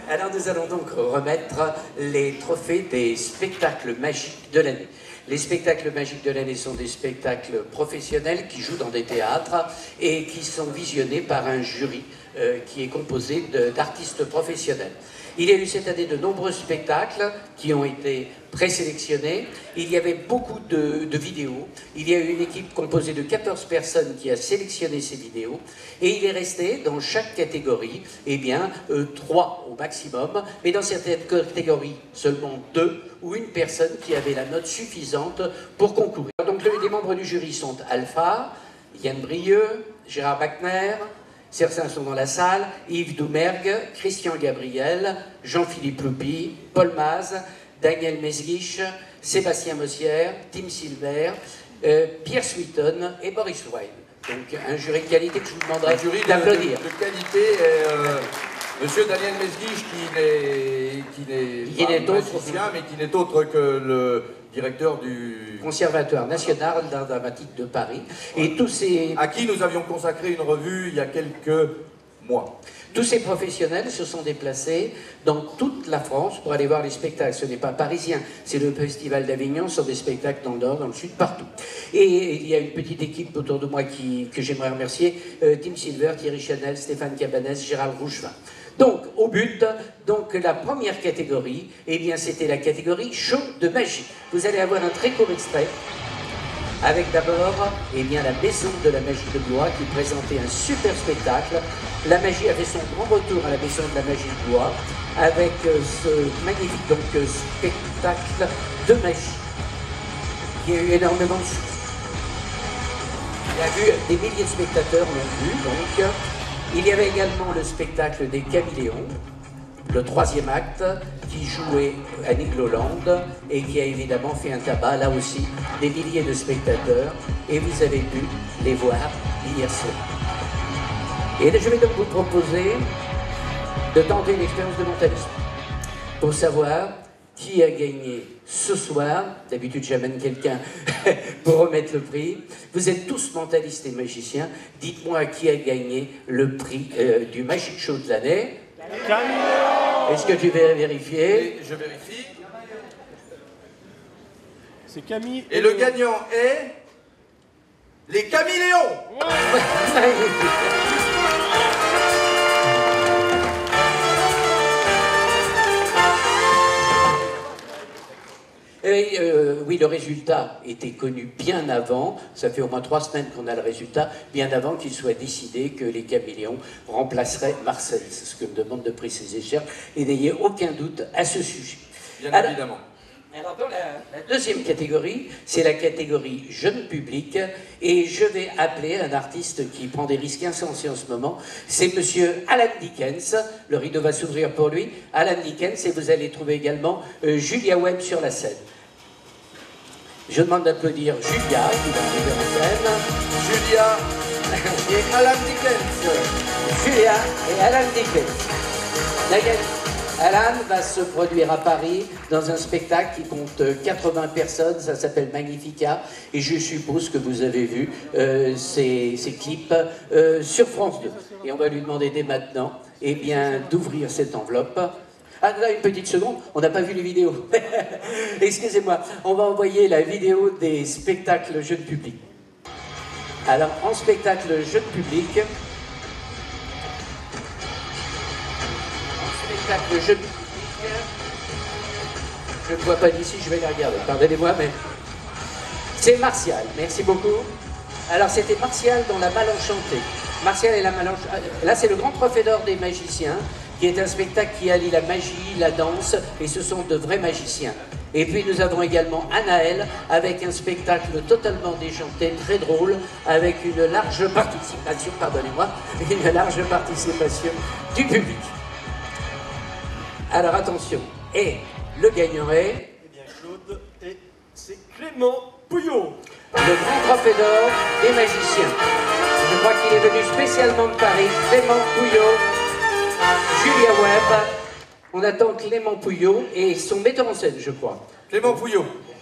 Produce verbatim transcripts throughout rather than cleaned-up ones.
Alors nous allons donc remettre les trophées des spectacles magiques de l'année. Les spectacles magiques de l'année sont des spectacles professionnels qui jouent dans des théâtres et qui sont visionnés par un jury euh, qui est composé d'artistes professionnels. Il y a eu cette année de nombreux spectacles qui ont été présélectionnés. Il y avait beaucoup de, de vidéos. Il y a eu une équipe composée de quatorze personnes qui a sélectionné ces vidéos. Et il est resté dans chaque catégorie, eh bien, euh, trois au maximum. Mais dans certaines catégories, seulement deux ou une personne qui avait la note suffisante pour concourir. Donc les membres du jury sont Alpha, Yann Brieux, Gérard Bachner, certains sont dans la salle, Yves Doumergue, Christian Gabriel, Jean-Philippe Loupi, Paul Maz, Daniel Mesguich, Sébastien Mossière, Tim Silver, euh, Pierre Sweeton et Boris Wine. Donc un jury de qualité que je vous demanderai d'applaudir. De, de qualité, euh, Monsieur Daniel Mesguich qui n'est pas magicien, mais qui n'est autre que le directeur du Conservatoire national d'art dramatique de Paris. Ouais. Et tous ces... à qui nous avions consacré une revue il y a quelques mois. Tous ces professionnels se sont déplacés dans toute la France pour aller voir les spectacles. Ce n'est pas parisien, c'est le Festival d'Avignon, ce sont des spectacles dans le nord, dans le sud, partout. Et il y a une petite équipe autour de moi qui, que j'aimerais remercier, euh, Tim Silver, Thierry Chanel, Stéphane Cabanès, Gérald Rougevin. Donc, au but, donc la première catégorie, eh bien c'était la catégorie show de magie. Vous allez avoir un très court extrait, avec d'abord, eh bien la Maison de la Magie de Blois qui présentait un super spectacle. La magie a fait son grand retour à la Maison de la Magie de Blois, avec euh, ce magnifique donc, euh, spectacle de magie, qui a eu énormément de succès. Il y a vu des milliers de spectateurs l'ont vu, donc. Il y avait également le spectacle des Caméléons, le troisième acte, qui jouait à Nigloland et qui a évidemment fait un tabac, là aussi, des milliers de spectateurs, et vous avez pu les voir hier soir. Et je vais donc vous proposer de tenter l'expérience de mentalisme pour savoir qui a gagné ce soir. D'habitude, j'amène quelqu'un pour remettre le prix. Vous êtes tous mentalistes et magiciens. Dites-moi qui a gagné le prix euh, du Magic Show de l'année. Est-ce que tu veux vérifier? Je vérifie. C'est Camille. Et le gagnant est... les Caméléons. Et euh, oui, le résultat était connu bien avant, ça fait au moins trois semaines qu'on a le résultat, bien avant qu'il soit décidé que les Caméléons remplaceraient Marseille. C'est ce que me demande de préciser, cher, et n'ayez aucun doute à ce sujet. Bien alors, évidemment. Alors dans la, la deuxième catégorie, c'est la catégorie jeune public, et je vais appeler un artiste qui prend des risques insensés en ce moment, c'est monsieur Alan Dickens. Le rideau va s'ouvrir pour lui, Alan Dickens, et vous allez trouver également euh, Julia Webb sur la scène. Je demande d'applaudir Julia, qui va arriver en scène. Julia et Alan Dickens. Julia et Alan Dickens. Alan va se produire à Paris dans un spectacle qui compte quatre-vingts personnes, ça s'appelle Magnifica, et je suppose que vous avez vu euh, ces, ces clips euh, sur France deux. Et on va lui demander dès maintenant eh bien, d'ouvrir cette enveloppe. Ah, là, une petite seconde, on n'a pas vu les vidéos. Excusez-moi, on va envoyer la vidéo des spectacles jeunes publics. Alors, en spectacle jeune public, le jeu public, je ne vois pas d'ici, je vais les regarder, pardonnez-moi, mais c'est Martial, merci beaucoup. Alors c'était Martial dans La Malenchantée. Martial et la Malenchantée, là c'est le grand trophée d'or des magiciens, qui est un spectacle qui allie la magie, la danse, et ce sont de vrais magiciens. Et puis nous avons également Anaël, avec un spectacle totalement déjanté, très drôle, avec une large participation, pardonnez-moi, une large participation du public. Alors attention, et le gagnant est... Eh bien Claude, et c'est Clément Pouillot. Le grand trophée d'or des magiciens. Je crois qu'il est venu spécialement de Paris, Clément Pouillot, Julia Webb. On attend Clément Pouillot et son metteur en scène, je crois. Clément Pouillot.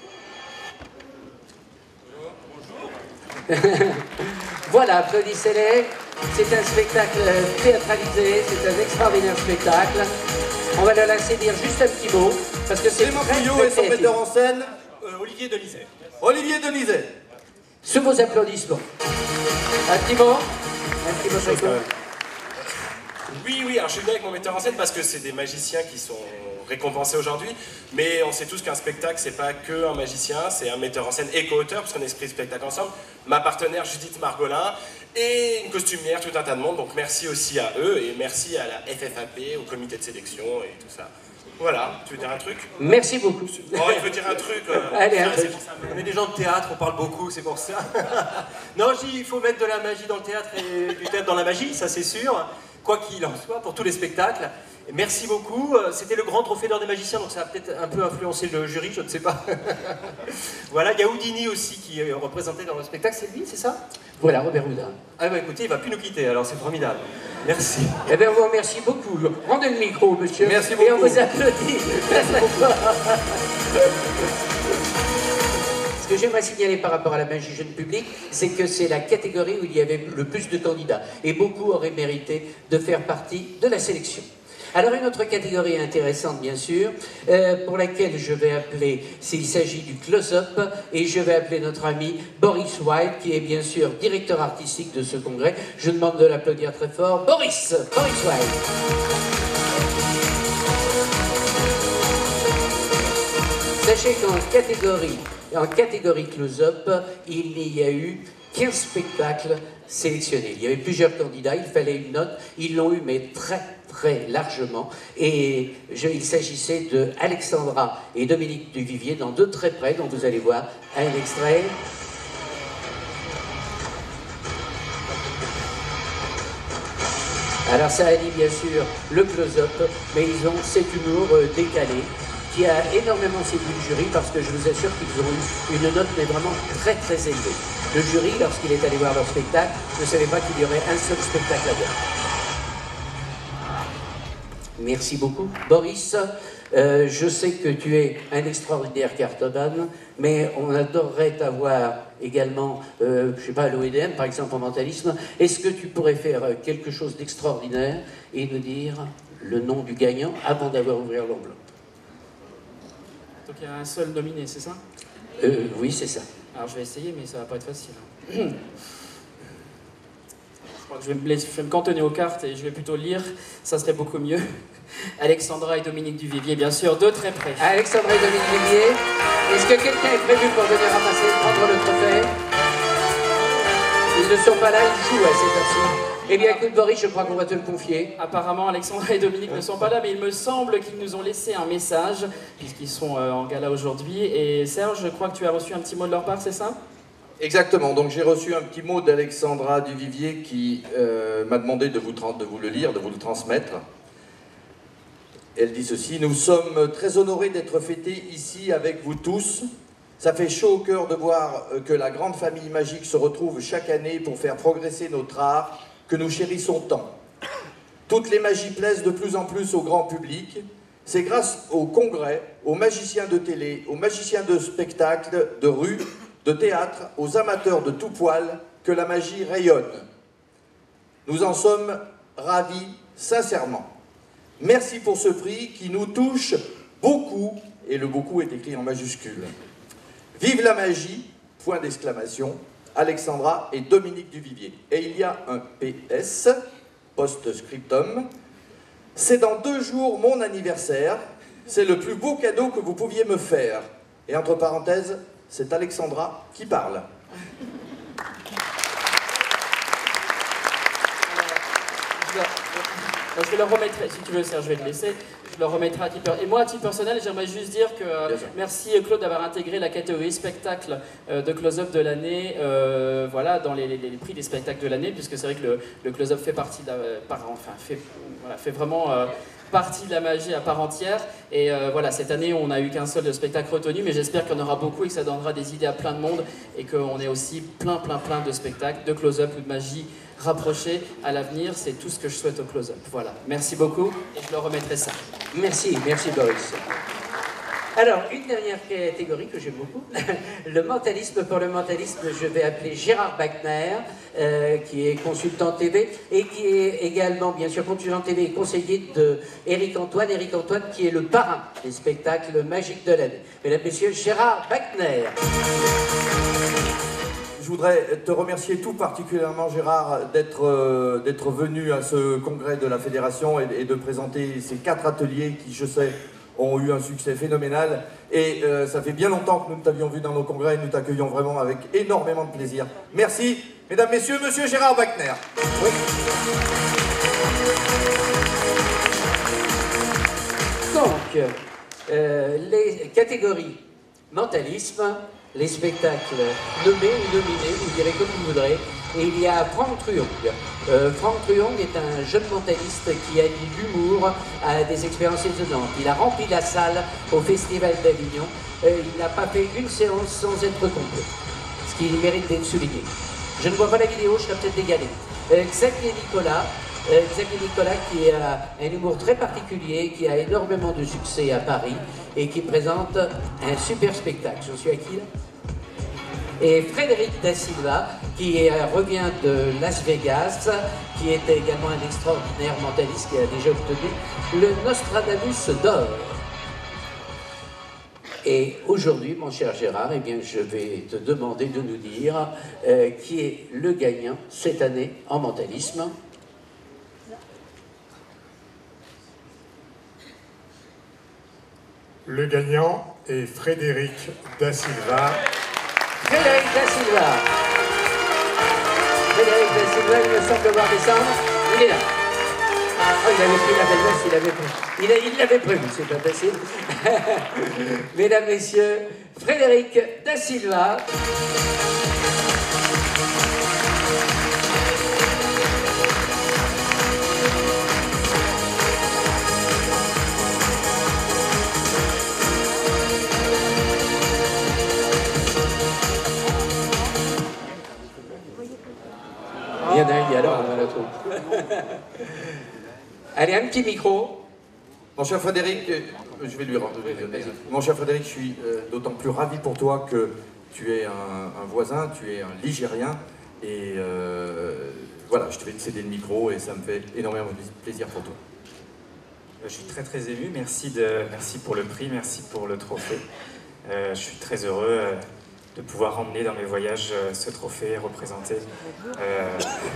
Bonjour. Voilà, applaudissez-les. C'est un spectacle théâtralisé, c'est un extraordinaire spectacle. On va le laisser dire juste un petit mot, parce que c'est Clément très, Pouillot très et son créatif. metteur en scène, Euh, Olivier Denizet. Olivier Denizet. Sous vos applaudissements. Un petit mot Un petit mot, Chaco. Oui, oui, alors je suis venu avec mon metteur en scène parce que c'est des magiciens qui sont récompensés aujourd'hui, mais on sait tous qu'un spectacle, c'est pas que un magicien, c'est un metteur en scène et co-auteur, parce qu'on est esprit spectacle ensemble, ma partenaire Judith Margolin, et une costumière, tout un tas de monde, donc merci aussi à eux, et merci à la F F A P, au comité de sélection et tout ça. Voilà, tu veux dire un truc? Merci beaucoup. Oh, il veut dire un truc. Euh, Allez, un ça, truc. c'est- On est des gens de théâtre, on parle beaucoup, c'est pour ça. Non, je dis, il faut mettre de la magie dans le théâtre et du théâtre dans la magie, ça c'est sûr. Quoi qu'il en soit, pour tous les spectacles. Et merci beaucoup. Euh, C'était le grand trophée d'or des magiciens, donc ça a peut-être un peu influencé le jury, je ne sais pas. Voilà, il y a Houdini aussi qui est représenté dans le spectacle, c'est lui, c'est ça? Voilà, Robert Houdin. Ah bah écoutez, il va plus nous quitter, alors c'est formidable. Merci. Eh bien, on vous remercie beaucoup. Rendez le micro, monsieur. Merci Et on beaucoup. vous applaudit. Ce que j'aimerais signaler par rapport à la magie jeune public, c'est que c'est la catégorie où il y avait le plus de candidats. Et beaucoup auraient mérité de faire partie de la sélection. Alors une autre catégorie intéressante, bien sûr, euh, pour laquelle je vais appeler, s'il s'agit du close-up, et je vais appeler notre ami Boris White, qui est bien sûr directeur artistique de ce congrès. Je demande de l'applaudir très fort. Boris, Boris White. Sachez qu'en catégorie, en catégorie close-up, il y a eu quinze spectacles sélectionnés. Il y avait plusieurs candidats, il fallait une note, ils l'ont eu, mais très très largement. Et je, il s'agissait de Alexandra et Dominique Duvivier dans Deux très près, dont vous allez voir un extrait. Alors ça a dit bien sûr le close-up, mais ils ont cet humour euh, décalé qui a énormément séduit le jury parce que je vous assure qu'ils ont eu une note mais vraiment très très élevée. Le jury, lorsqu'il est allé voir leur spectacle, ne savait pas qu'il y aurait un seul spectacle à voir. Merci beaucoup. Boris, euh, je sais que tu es un extraordinaire cartoman, mais on adorerait t'avoir également, euh, je ne sais pas, à l'O E D M, par exemple, en mentalisme. Est-ce que tu pourrais faire quelque chose d'extraordinaire et nous dire le nom du gagnant avant d'avoir ouvert l'enveloppe? Donc il y a un seul nominé, c'est ça? euh, Oui, c'est ça. Alors je vais essayer, mais ça va pas être facile. Je crois que je vais, me laisser, je vais me cantonner aux cartes et je vais plutôt lire, ça serait beaucoup mieux. Alexandra et Dominique Duvivier, bien sûr, de très près. Alexandra et Dominique Duvivier, est-ce que quelqu'un est prévu pour venir ramasser, prendre le trophée? Ils ne sont pas là, ils jouent à cette heure-ci. Eh bien, écoute, Boris, je crois qu'on va te le confier. Apparemment, Alexandra et Dominique ne sont pas là, mais il me semble qu'ils nous ont laissé un message, puisqu'ils sont euh, en gala aujourd'hui. Et Serge, je crois que tu as reçu un petit mot de leur part, c'est ça? Exactement, donc j'ai reçu un petit mot d'Alexandra Duvivier qui euh, m'a demandé de vous, de vous le lire, de vous le transmettre. Elle dit ceci: nous sommes très honorés d'être fêtés ici avec vous tous. Ça fait chaud au cœur de voir que la grande famille magique se retrouve chaque année pour faire progresser notre art que nous chérissons tant. Toutes les magies plaisent de plus en plus au grand public. C'est grâce au congrès, aux magiciens de télé, aux magiciens de spectacle, de rue, de théâtre, aux amateurs de tout poil que la magie rayonne. Nous en sommes ravis sincèrement. Merci pour ce prix qui nous touche beaucoup, et le beaucoup est écrit en majuscule. Vive la magie, point d'exclamation, Alexandra et Dominique Duvivier. Et il y a un P S, post-scriptum. C'est dans deux jours mon anniversaire. C'est le plus beau cadeau que vous pouviez me faire. Et entre parenthèses, c'est Alexandra qui parle. Je vais leur remettre, si tu veux Serge, je vais te laisser, je leur remettrai à titre... Et moi, à titre personnel, j'aimerais juste dire que euh, merci Claude d'avoir intégré la catégorie spectacle euh, de close-up de l'année, euh, voilà, dans les, les, les prix des spectacles de l'année, puisque c'est vrai que le, le close-up fait partie, de la, par, enfin, fait, voilà, fait vraiment euh, partie de la magie à part entière. Et euh, voilà, cette année, on n'a eu qu'un seul spectacle retenu, mais j'espère qu'il y en aura beaucoup et que ça donnera des idées à plein de monde, et qu'on ait aussi plein, plein, plein de spectacles, de close-up ou de magie rapprochés à l'avenir. C'est tout ce que je souhaite au close-up. Voilà, merci beaucoup et je leur remettrai ça. Merci, merci Boris. Alors, une dernière catégorie que j'aime beaucoup, le mentalisme. Pour le mentalisme, je vais appeler Gérard Bachner, euh, qui est consultant T V, et qui est également, bien sûr, consultant T V et conseiller de Éric Antoine. Éric Antoine, qui est le parrain des spectacles magiques de l'année. Mesdames, Messieurs, Gérard Bachner. Je voudrais te remercier tout particulièrement, Gérard, d'être euh, d'être venu à ce congrès de la Fédération et, et de présenter ces quatre ateliers qui, je sais, ont eu un succès phénoménal. Et euh, ça fait bien longtemps que nous t'avions vu dans nos congrès et nous t'accueillons vraiment avec énormément de plaisir. Merci, mesdames, messieurs, monsieur Gérard Bachner. Oui. Donc, euh, les catégories mentalisme, les spectacles nommés ou nominés, vous direz comme vous voudrez. Et il y a Franck Truong. Euh, Franck Truong est un jeune mentaliste qui allie l'humour à des expériences étonnantes. Il a rempli la salle au Festival d'Avignon. Euh, il n'a pas fait une séance sans être complet, ce qui mérite d'être souligné. Je ne vois pas la vidéo, je serais peut-être dégalé. Euh, Xavier Nicolas, euh, Xavier Nicolas qui a un humour très particulier, qui a énormément de succès à Paris et qui présente un super spectacle. Je suis à qui là ? Et Frédéric Da Silva, qui euh, revient de Las Vegas, qui était également un extraordinaire mentaliste qui a déjà obtenu le Nostradamus d'or. Et aujourd'hui, mon cher Gérard, eh bien, je vais te demander de nous dire euh, qui est le gagnant cette année en mentalisme. Le gagnant est Frédéric Da Silva. Frédéric Da Silva. Frédéric Da Silva, il me semble voir descendre. Il est là. Oh, il avait pris la belle veste, il avait pris. Il, a, il l'avait prévu, c'est pas facile. Mesdames, Messieurs, Frédéric Da Silva. Il y en a un, il y a alors, on va la trouver. Allez, un petit micro. Mon cher Frédéric, euh, je vais lui rendre. Mon cher Frédéric, je suis euh, d'autant plus ravi pour toi que tu es un, un voisin, tu es un Ligérien, et euh, voilà, je te vais te céder le micro et ça me fait énormément de plaisir pour toi. Je suis très très ému, merci, de, merci pour le prix, merci pour le trophée. Euh, je suis très heureux euh, de pouvoir emmener dans mes voyages euh, ce trophée et représenter. Euh...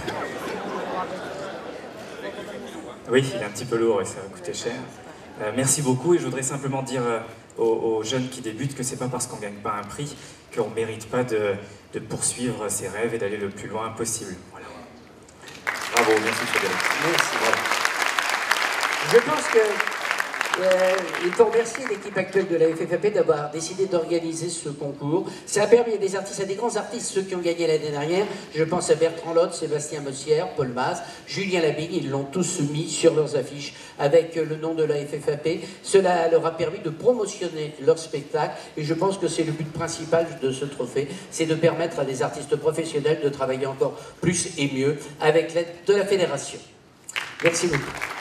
Oui, il est un petit peu lourd et ça va coûter cher. Euh, merci beaucoup et je voudrais simplement dire euh, aux, aux jeunes qui débutent que c'est pas parce qu'on ne gagne pas un prix qu'on ne mérite pas de, de poursuivre ses rêves et d'aller le plus loin possible. Voilà. Bravo, merci Frédéric. Merci. Bravo. Je pense que euh, il faut remercier l'équipe actuelle de la F F A P d'avoir décidé d'organiser ce concours. Ça a permis à des artistes, à des grands artistes, ceux qui ont gagné l'année dernière. Je pense à Bertrand Lotte, Sébastien Mossière, Paul Mas, Julien Labigne. Ils l'ont tous mis sur leurs affiches avec le nom de la F F A P. Cela leur a permis de promotionner leur spectacle. Et je pense que c'est le but principal de ce trophée, c'est de permettre à des artistes professionnels de travailler encore plus et mieux avec l'aide de la fédération. Merci beaucoup.